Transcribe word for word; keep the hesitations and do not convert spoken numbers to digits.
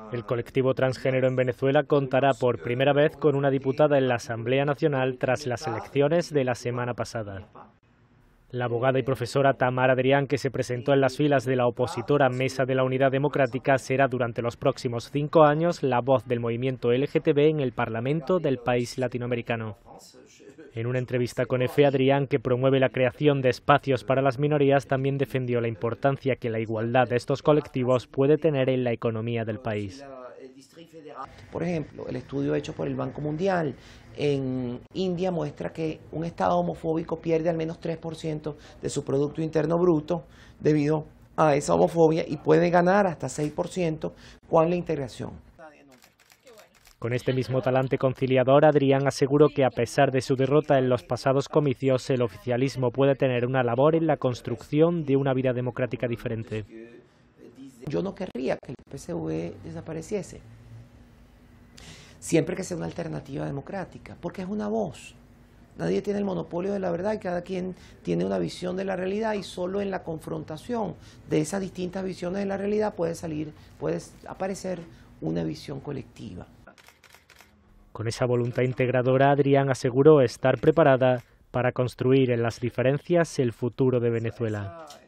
El colectivo transgénero en Venezuela contará por primera vez con una diputada en la Asamblea Nacional tras las elecciones de la semana pasada. La abogada y profesora Tamara Adrián, que se presentó en las filas de la opositora Mesa de la Unidad Democrática, será durante los próximos cinco años la voz del movimiento L G T B en el Parlamento del país latinoamericano. En una entrevista con EFE, Adrián, que promueve la creación de espacios para las minorías, también defendió la importancia que la igualdad de estos colectivos puede tener en la economía del país. Por ejemplo, el estudio hecho por el Banco Mundial en India muestra que un Estado homofóbico pierde al menos tres por ciento de su Producto Interno Bruto debido a esa homofobia y puede ganar hasta seis por ciento con la integración. Con este mismo talante conciliador, Adrián aseguró que a pesar de su derrota en los pasados comicios, el oficialismo puede tener una labor en la construcción de una vida democrática diferente. Yo no querría que el P S V desapareciese, siempre que sea una alternativa democrática, porque es una voz. Nadie tiene el monopolio de la verdad y cada quien tiene una visión de la realidad, y solo en la confrontación de esas distintas visiones de la realidad puede salir, puede aparecer una visión colectiva. Con esa voluntad integradora, Adrián aseguró estar preparada para construir en las diferencias el futuro de Venezuela.